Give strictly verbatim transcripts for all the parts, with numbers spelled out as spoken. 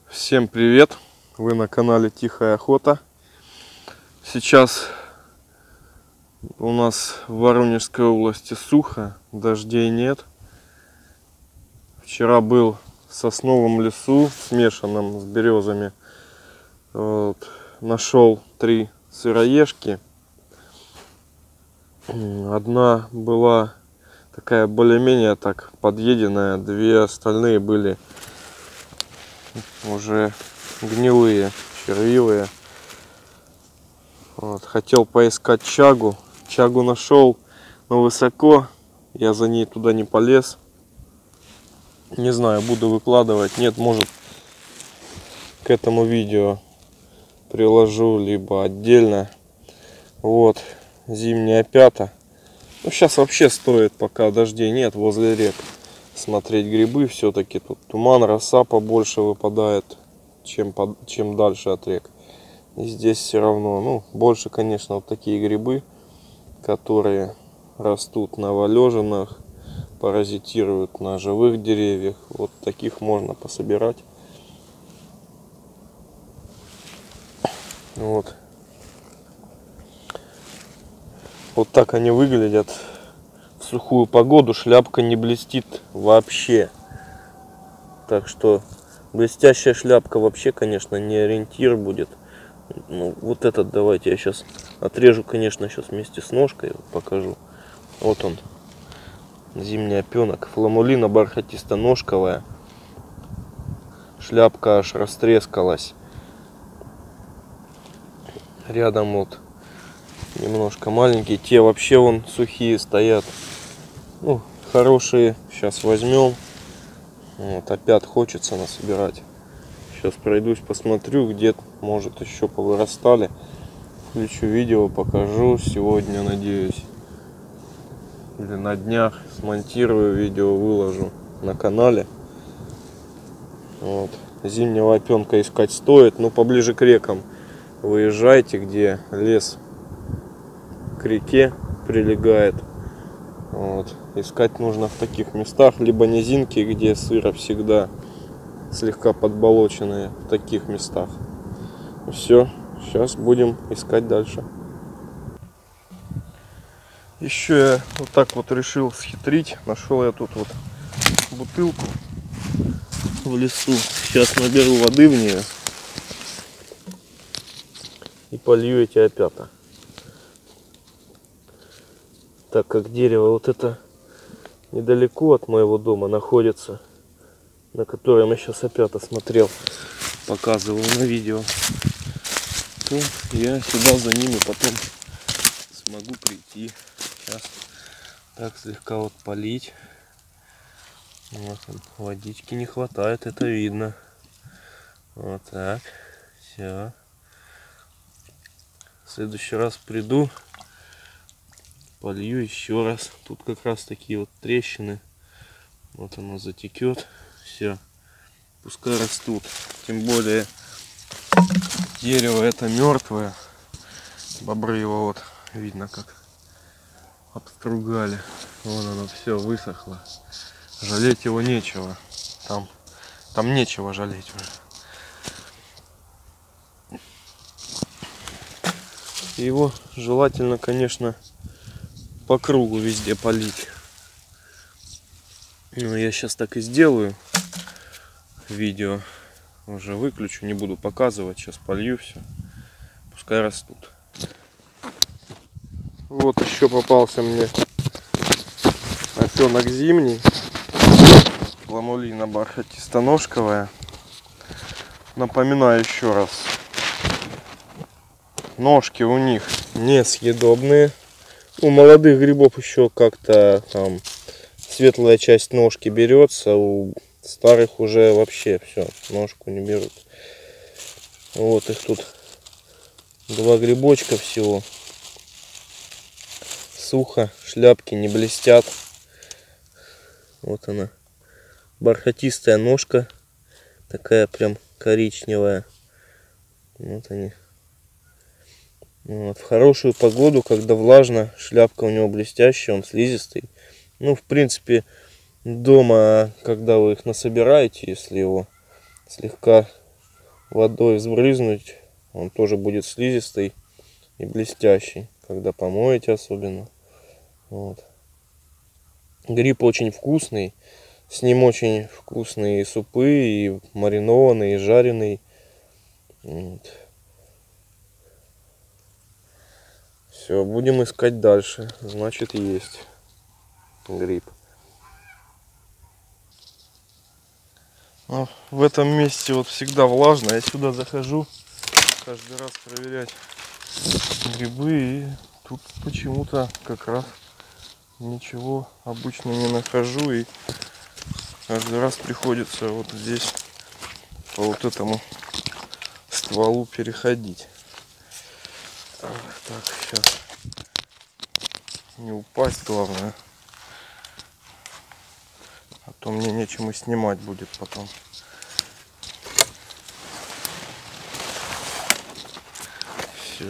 Всем привет! Вы на канале Тихая Охота. Сейчас у нас в Воронежской области сухо, дождей нет. Вчера был в сосновом лесу, смешанном с березами. Вот. Нашел три сыроежки. Одна была такая более-менее так подъеденная, две остальные были уже гнилые, червивые. Вот. Хотел поискать чагу. Чагу нашел, но высоко. Я за ней туда не полез. Не знаю, буду выкладывать. Нет, может, к этому видео приложу, либо отдельно. Вот, зимняя пята. Ну, сейчас вообще стоит, пока дождей нет, возле рек смотреть грибы. Все-таки тут туман, роса побольше выпадает, чем, под, чем дальше от рек. И здесь все равно, ну, больше, конечно, вот такие грибы, которые растут на валежинах, паразитируют на живых деревьях. Вот таких можно пособирать. Вот. Вот так они выглядят. В сухую погоду шляпка не блестит вообще. Так что блестящая шляпка вообще, конечно, не ориентир будет. Ну, вот этот давайте я сейчас отрежу, конечно, сейчас вместе с ножкой покажу. Вот он, зимний опенок, фламулина бархатисто-ножковая. Шляпка аж растрескалась. Рядом вот немножко маленькие, те вообще вон сухие стоят. Ну, хорошие, сейчас возьмем. Вот, опять хочется насобирать. Сейчас пройдусь, посмотрю, где может еще повырастали. Включу видео, покажу сегодня, надеюсь. Или на днях смонтирую видео, выложу на канале. Вот. Зимнего опенка искать стоит, но поближе к рекам выезжайте, где лес к реке прилегает. Вот. Искать нужно в таких местах, либо низинки, где сыро всегда, слегка подболоченные, в таких местах. Все, сейчас будем искать дальше. Еще я вот так вот решил схитрить. Нашел я тут вот бутылку в лесу. Сейчас наберу воды в нее и полью эти опята. Так как дерево вот это недалеко от моего дома находится, на котором я сейчас опята смотрел, показывал на видео, то я сюда за ними потом смогу прийти. Сейчас так слегка вот полить. Вот он, водички не хватает, это видно. Вот так, все. В следующий раз приду, полью еще раз. Тут как раз такие вот трещины. Вот оно затекет. Все. Пускай растут. Тем более дерево это мертвое. Бобры его вот видно как обстругали. Вон оно все высохло. Жалеть его нечего. Там, там нечего жалеть уже. Его желательно, конечно, по кругу везде полить. Ну, я сейчас так и сделаю. Видео уже выключу, не буду показывать. Сейчас полью все. Пускай растут. Вот еще попался мне опенок зимний. Фламулина бархатисто-ножковая. Напоминаю еще раз. Ножки у них несъедобные. У молодых грибов еще как-то там светлая часть ножки берется, у старых уже вообще все, ножку не берут. Вот их тут два грибочка всего. Сухо, шляпки не блестят. Вот она, бархатистая ножка, такая прям коричневая. Вот они. Вот. В хорошую погоду, когда влажно, шляпка у него блестящая, он слизистый. Ну, в принципе, дома, когда вы их насобираете, если его слегка водой взбрызнуть, он тоже будет слизистый и блестящий, когда помоете особенно. Вот. Гриб очень вкусный, с ним очень вкусные и супы, и маринованный, и жареный. Вот. Все, будем искать дальше. Значит, есть гриб. Но в этом месте вот всегда влажно. Я сюда захожу каждый раз проверять грибы, и тут почему-то как раз ничего обычно не нахожу, и каждый раз приходится вот здесь по вот этому стволу переходить. Так, сейчас не упасть, главное, а то мне нечем и снимать будет потом. Все,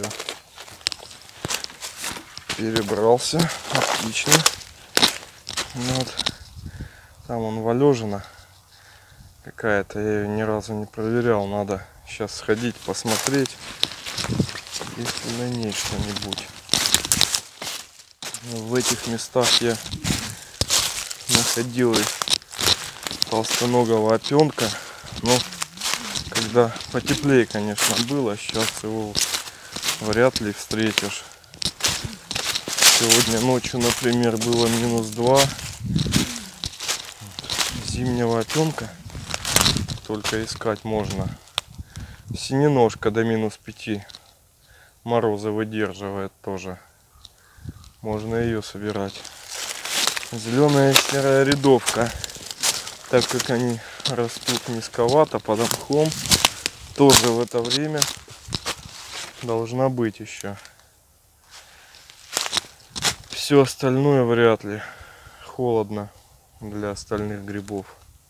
перебрался, отлично. Вот. Там он валежина какая-то, я ее ни разу не проверял, надо сейчас сходить посмотреть, если на ней что-нибудь. В этих местах я находил и толстоногого опенка, но когда потеплее, конечно, было, сейчас его вряд ли встретишь. Сегодня ночью, например, было минус два. Зимнего опенка только искать можно. Синеножка до минус пяти мороза выдерживает тоже. Можно ее собирать. Зеленая и серая рядовка, так как они растут низковато под мхом, тоже в это время должна быть еще. Все остальное вряд ли. Холодно для остальных грибов.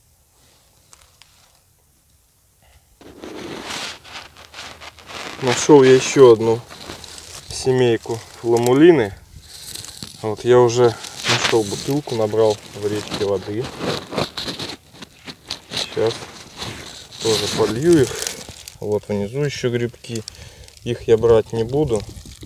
Нашел я еще одну семейку фламулины. Вот я уже нашел бутылку, набрал в речке воды. Сейчас тоже полью их. Вот внизу еще грибки. Их я брать не буду.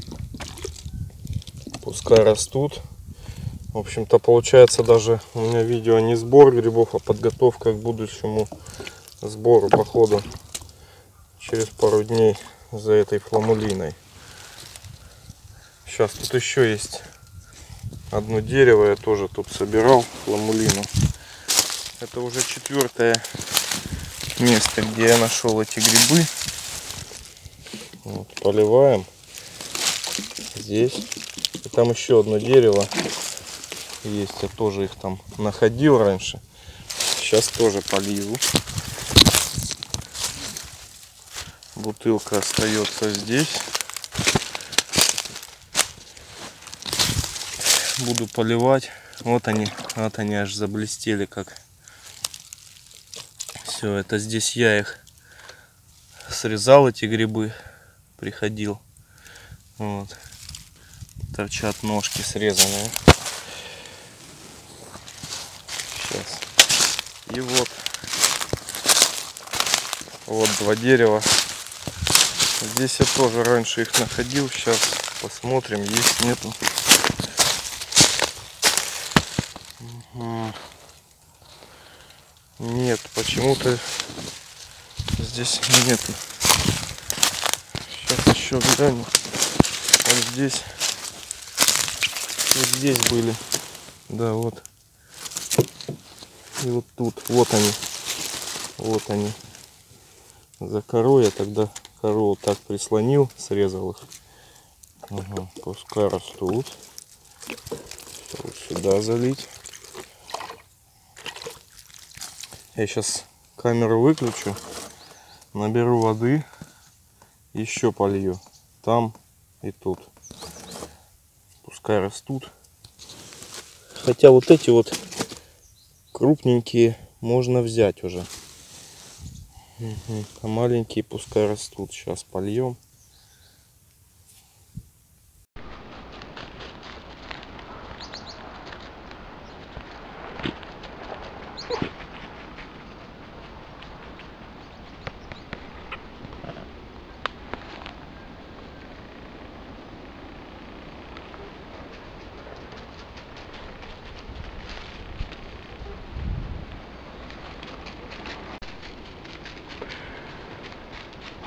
Пускай растут. В общем-то, получается, даже у меня видео не сбор грибов, а подготовка к будущему сбору, походу, через пару дней за этой фламулиной. Сейчас тут еще есть одно дерево, я тоже тут собирал фламулину. Это уже четвертое место, где я нашел эти грибы. Вот, поливаем здесь. И там еще одно дерево есть, я тоже их там находил раньше. Сейчас тоже полью. Бутылка остается здесь. Буду поливать. Вот они, вот они аж заблестели как. Все, это здесь я их срезал, эти грибы, приходил. Вот. Торчат ножки срезанные. Сейчас. И вот. Вот два дерева. Здесь я тоже раньше их находил. Сейчас посмотрим, есть, нету. Нет, почему-то здесь нету. Сейчас еще гляну. Вот здесь. Вот здесь были. Да, вот. И вот тут. Вот они. Вот они. За корой я тогда корову так прислонил, срезал их. Ага, пускай растут. Вот сюда залить. Я сейчас камеру выключу, наберу воды, еще полью. Там и тут. Пускай растут. Хотя вот эти вот крупненькие можно взять уже. Угу. А маленькие пускай растут. Сейчас польем.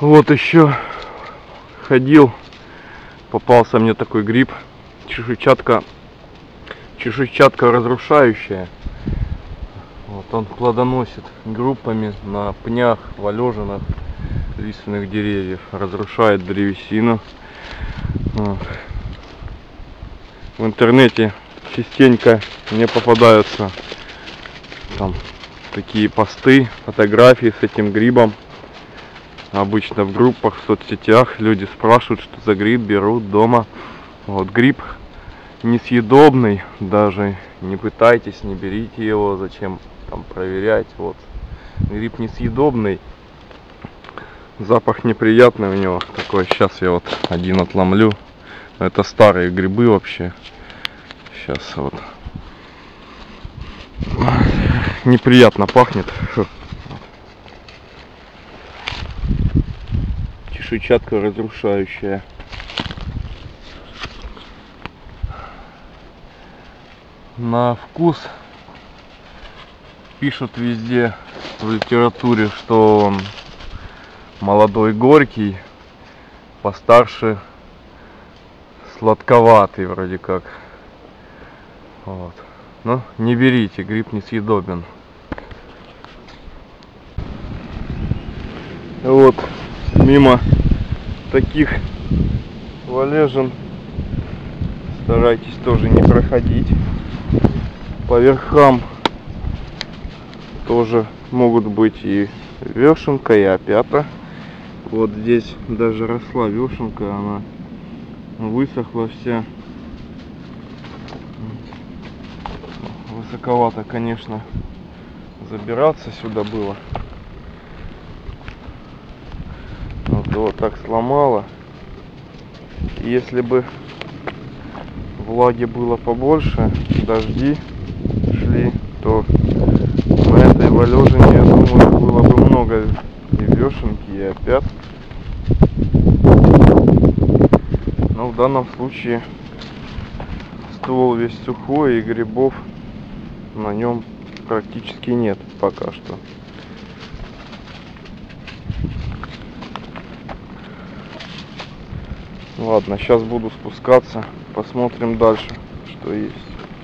Вот еще ходил, попался мне такой гриб, чешуйчатка, чешуйчатка разрушающая. Вот он плодоносит группами на пнях, валежинах лиственных деревьев, разрушает древесину. Вот. В интернете частенько мне попадаются там такие посты, фотографии с этим грибом. Обычно в группах, в соцсетях люди спрашивают, что за гриб, берут дома. Вот гриб несъедобный, даже не пытайтесь, не берите его, зачем там проверять. Вот гриб несъедобный, запах неприятный у него такой. Сейчас я вот один отломлю. Это старые грибы вообще. Сейчас вот неприятно пахнет. Чешуйчатка разрушающая. На вкус пишут везде в литературе, что он молодой горький, постарше сладковатый вроде как. Вот. Но не берите, гриб несъедобен. Вот мимо таких валежин старайтесь тоже не проходить. По верхам тоже могут быть и вешенка, и опята. Вот здесь даже росла вешенка, она высохла вся. Высоковато, конечно, забираться сюда было. Вот его так сломало. Если бы влаги было побольше, дожди шли, то на этой валежине, я думаю, было бы много и вешенки, и опят. Но в данном случае ствол весь сухой, и грибов на нем практически нет пока что. Ладно, сейчас буду спускаться, посмотрим дальше, что есть.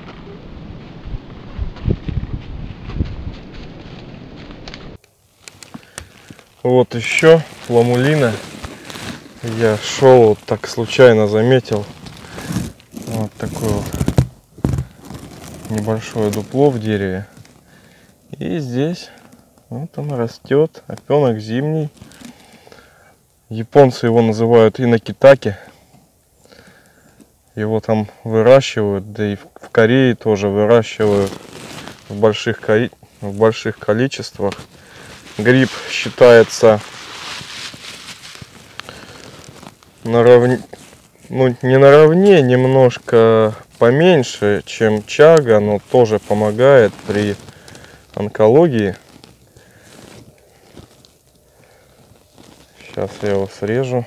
Вот еще фламулина. Я шел, вот так случайно заметил. Вот такое вот небольшое дупло в дереве. И здесь вот он растет. Опенок зимний. Японцы его называют инокитаки. Его там выращивают, да и в Корее тоже выращивают в больших, в больших количествах. Гриб считается наравне, ну не наравне, немножко поменьше, чем чага, но тоже помогает при онкологии. Сейчас я его срежу.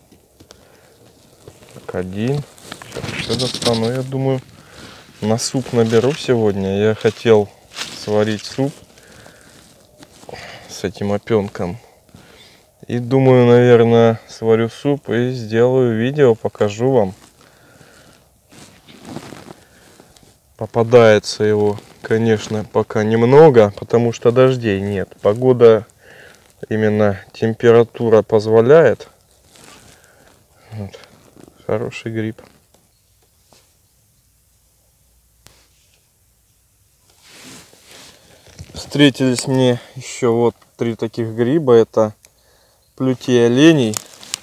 Так, один. Сейчас еще достану. Я думаю, на суп наберу сегодня. Я хотел сварить суп с этим опенком. И думаю, наверное, сварю суп и сделаю видео, покажу вам. Попадается его, конечно, пока немного, потому что дождей нет. Погода, именно температура позволяет. Вот. Хороший гриб. Встретились мне еще вот три таких гриба. Это плютей оленей.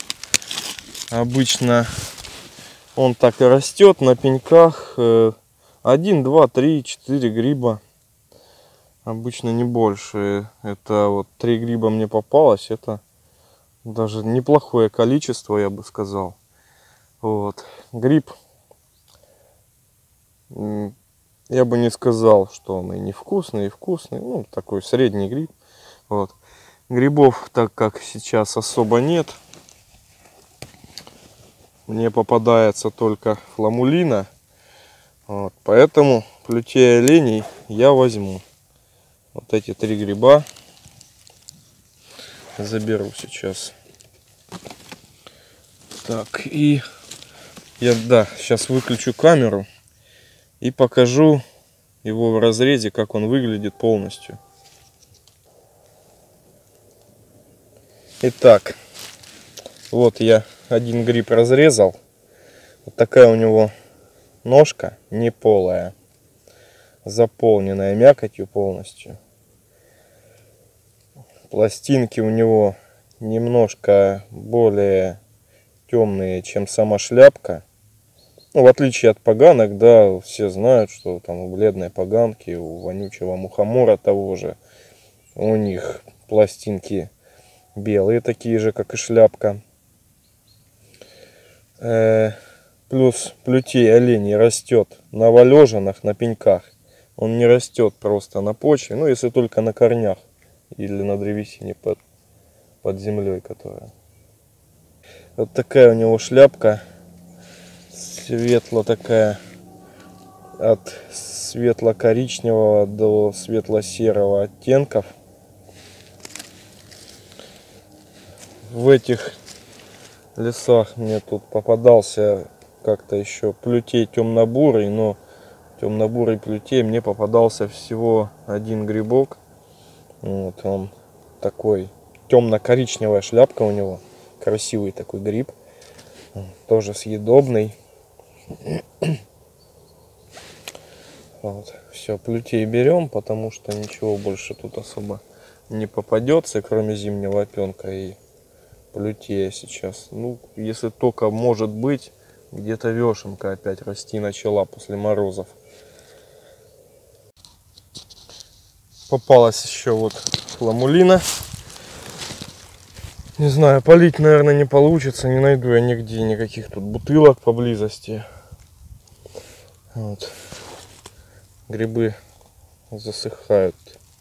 Обычно он так и растет на пеньках. Один, два, три, четыре гриба. Обычно не больше. Это вот три гриба мне попалось. Это даже неплохое количество, я бы сказал. Вот. Гриб, я бы не сказал, что он и невкусный, и вкусный. Ну, такой средний гриб. Вот. Грибов, так как сейчас особо нет, мне попадается только фламулина. Вот. Поэтому плютей оленей я возьму. Вот эти три гриба заберу сейчас. Так, и я, да, сейчас выключу камеру и покажу его в разрезе, как он выглядит полностью. Итак, вот я один гриб разрезал. Вот такая у него ножка, не полая, заполненная мякотью полностью. Пластинки у него немножко более темные, чем сама шляпка. Ну, в отличие от поганок, да, все знают, что там у бледной поганки, у вонючего мухомора того же, у них пластинки белые, такие же, как и шляпка. Э, плюс плютей оленей растет на валежинах, на пеньках. Он не растет просто на почве, ну, если только на корнях или на древесине под, под землей, которая. Вот такая у него шляпка, светло такая, от светло-коричневого до светло-серого оттенков. В этих лесах мне тут попадался как-то еще плютей темно-бурый, но темно-бурый плютей мне попадался всего один грибок. Вот он такой, темно-коричневая шляпка у него, красивый такой гриб, тоже съедобный. Вот. Все, плютей берем, потому что ничего больше тут особо не попадется, кроме зимнего опенка и плютея сейчас. Ну, если только, может быть, где-то вешенка опять расти начала после морозов. Попалась еще вот фламулина. Не знаю, полить, наверное, не получится. Не найду я нигде никаких тут бутылок поблизости. Вот. Грибы засыхают.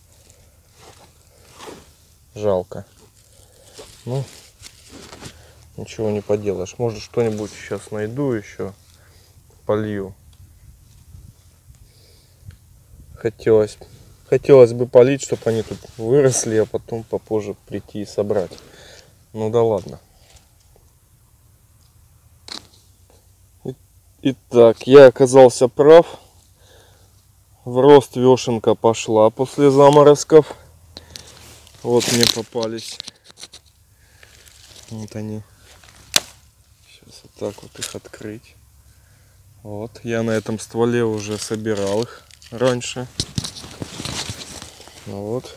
Жалко. Ну, ничего не поделаешь. Может, что-нибудь сейчас найду еще, полью. Хотелось, хотелось бы полить, чтобы они тут выросли, а потом попозже прийти и собрать. Ну да ладно. Итак, я оказался прав. В рост вешенка пошла после заморозков. Вот мне попались. Вот они. Сейчас вот так вот их открыть. Вот, я на этом стволе уже собирал их раньше. Вот.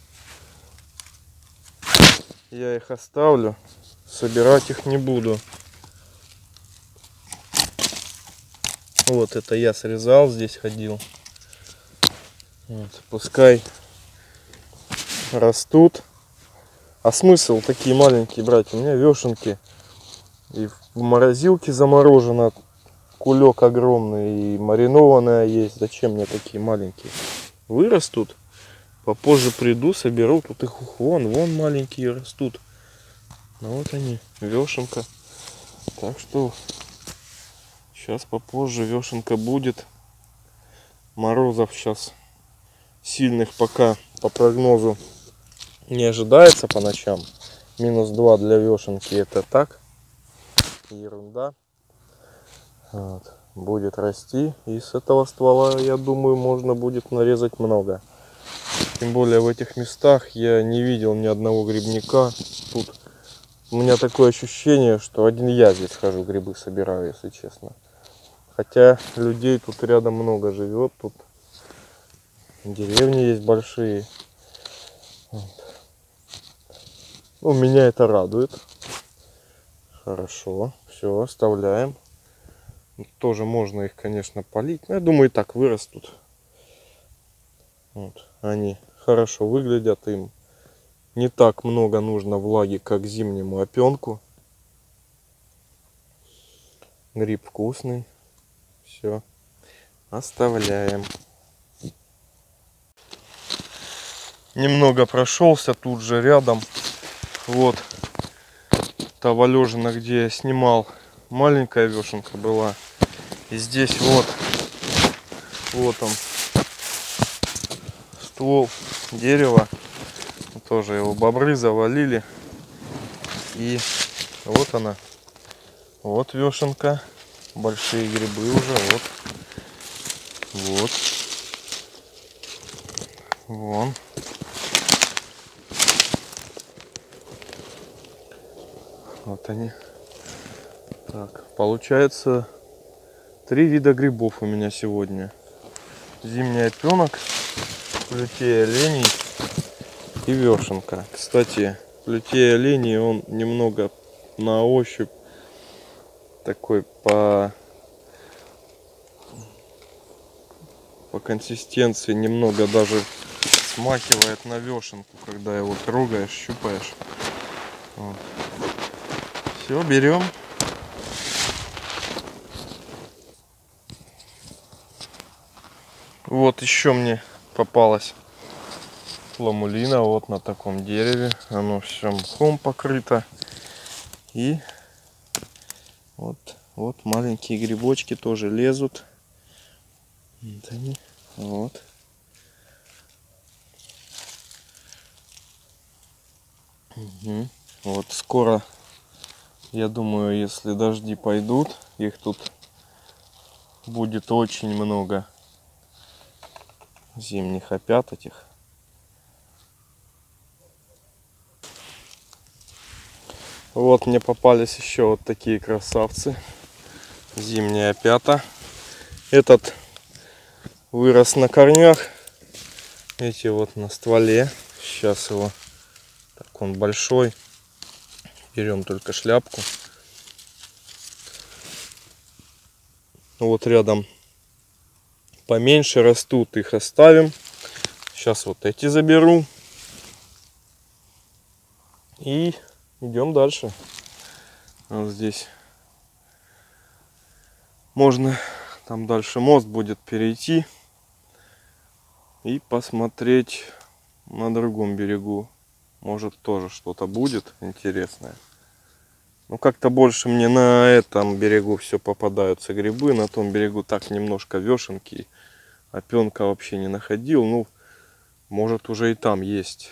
Я их оставлю. Собирать их не буду. Вот это я срезал, здесь ходил. Вот, пускай растут. А смысл такие маленькие брать? У меня вешенки. И в морозилке заморожено. Кулек огромный. И маринованная есть. Зачем мне такие маленькие? Вырастут. Попозже приду, соберу. Тут их вон, вон маленькие растут. Ну вот они, вешенка. Так что сейчас попозже вешенка будет. Морозов сейчас сильных пока по прогнозу не ожидается по ночам. Минус два для вешенки это так. Ерунда. Вот. Будет расти. И с этого ствола, я думаю, можно будет нарезать много. Тем более в этих местах я не видел ни одного грибника. Тут у меня такое ощущение, что один я здесь хожу, грибы собираю, если честно. Хотя людей тут рядом много живет. Тут деревни есть большие. Вот. Ну, меня это радует. Хорошо. Все, оставляем. Тоже можно их, конечно, полить. Но я думаю, и так вырастут. Вот. Они хорошо выглядят. Им не так много нужно влаги, как зимнему опенку. Гриб вкусный. Все. Оставляем. Немного прошелся тут же рядом. Вот та валежина, где я снимал. Маленькая вешенка была. И здесь вот. Вот он. Ствол дерева. Тоже его бобры завалили. И вот она. Вот вешенка. Большие грибы уже. Вот. Вот. Вон. Вот они. Так, получается три вида грибов у меня сегодня. Зимний опенок, плютей оленей и вешенка. Кстати, плютей оленей, он немного на ощупь такой по, по консистенции немного даже смакивает на вешенку, когда его трогаешь, щупаешь. Вот. Все, берем. Вот еще мне попалась ламулина вот на таком дереве. Оно все мхом покрыто. И вот, вот маленькие грибочки тоже лезут. Вот они. Вот. Угу. Вот скоро, я думаю, если дожди пойдут, их тут будет очень много. Зимних опят этих. Вот мне попались еще вот такие красавцы. Зимние опята. Этот вырос на корнях. Эти вот на стволе. Сейчас его, так он большой. Берем только шляпку. Вот рядом поменьше растут, их оставим. Сейчас вот эти заберу. И идем дальше. Вот здесь можно, там дальше мост будет, перейти и посмотреть на другом берегу. Может, тоже что-то будет интересное. Ну, как-то больше мне на этом берегу все попадаются грибы. На том берегу так немножко вешенки. Опенка вообще не находил. Ну, может, уже и там есть.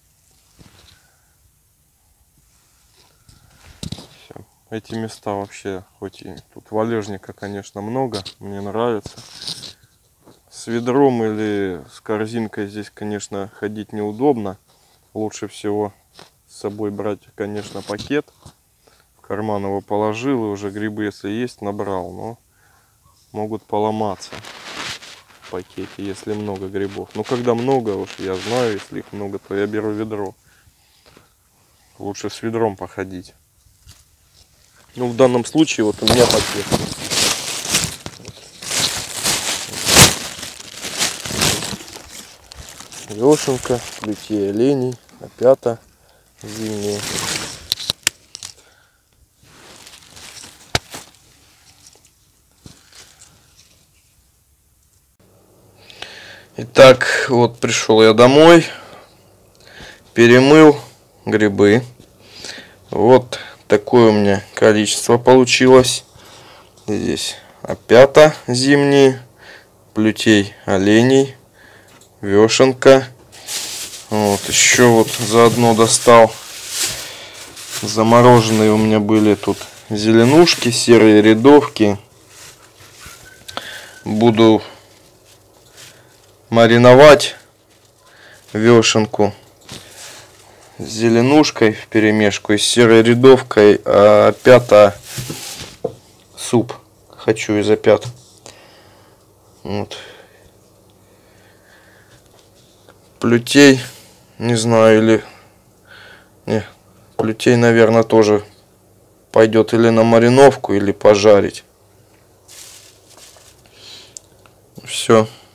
Все. Эти места вообще, хоть и тут валежника, конечно, много. Мне нравится. С ведром или с корзинкой здесь, конечно, ходить неудобно. Лучше всего с собой брать, конечно, пакет. В карман его положил, и уже грибы, если есть, набрал. Но могут поломаться в пакете, если много грибов. Но когда много, уж я знаю, если их много, то я беру ведро. Лучше с ведром походить. Ну, в данном случае вот у меня пакет. Вешенка, плютей оленей, опята зимние. Итак, вот пришел я домой, перемыл грибы. Вот такое у меня количество получилось. Здесь опята зимние, плютей оленей, вешенка. Вот еще вот заодно достал. Замороженные у меня были тут зеленушки, серые рядовки. Буду мариновать вешенку с зеленушкой в перемешку и с серой рядовкой, а опята суп хочу из опят. Вот. Плютей, не знаю, или не, плютей, наверное, тоже пойдет или на мариновку, или пожарить. Все.